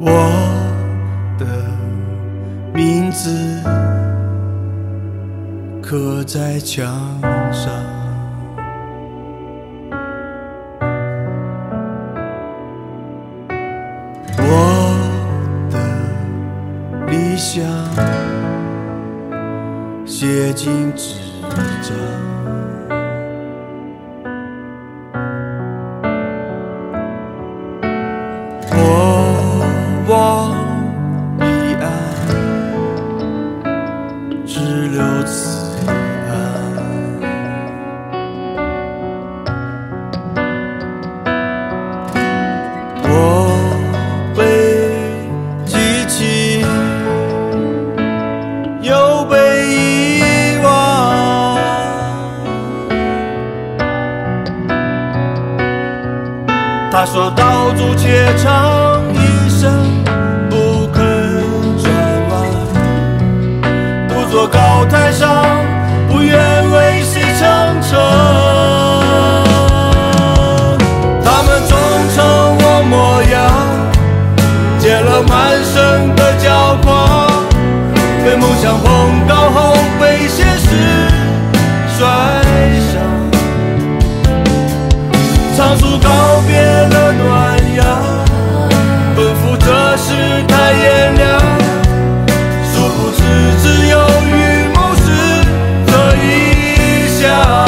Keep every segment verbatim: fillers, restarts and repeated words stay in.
我的名字刻在墙上，我的理想写进纸张，我往彼岸只留此岸，我被记起又被遗忘，他说道阻且长，一生不肯转弯，独坐高台上，不愿为谁撑撑。他们终成我模样，结了满身的骄狂，被梦想碰到后被现实摔伤，仓促告别了暖阳，奔赴这世态炎凉，殊不知只有预谋时的异想。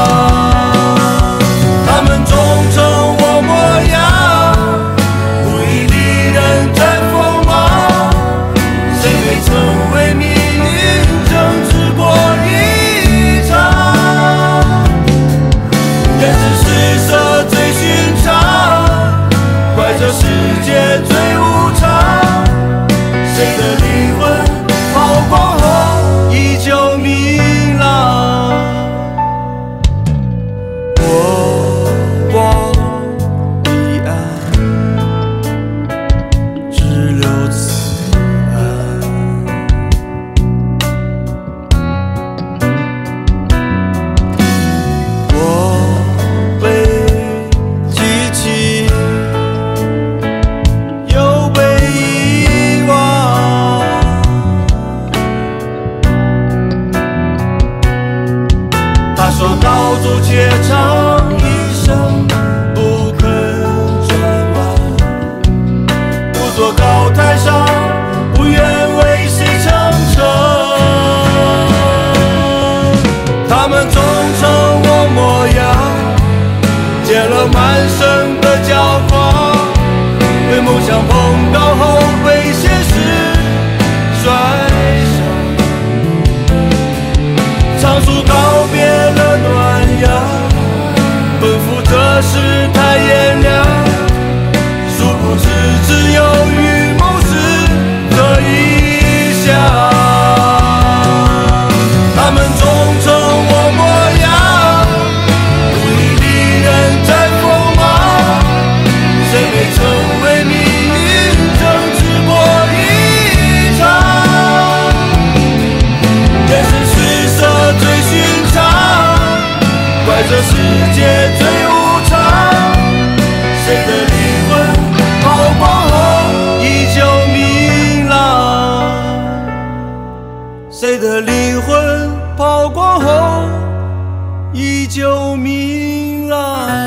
他们终成我模样，不以敌人占锋芒，谁未曾为命运争执过一场？人生施舍最寻常，怪这世界最无常，谁的灵魂抛光后依旧明朗。我往彼岸只留此岸，我被记起又被遗忘，他说道阻且长，一生不肯转弯，独坐高台上，不愿为谁撑撑。他们终成我模样，结了满身的骄狂，被梦想碰到后被现实摔伤，仓促告别了暖阳，奔赴这世态炎凉，殊不知只有预谋时的异想。他们终成我模样，不以敌人占锋芒，谁未曾为命运争执过一场？人生施舍最寻常，怪这世界最无常，谁的灵魂抛光后依旧明朗，谁的灵魂抛光后依旧明朗。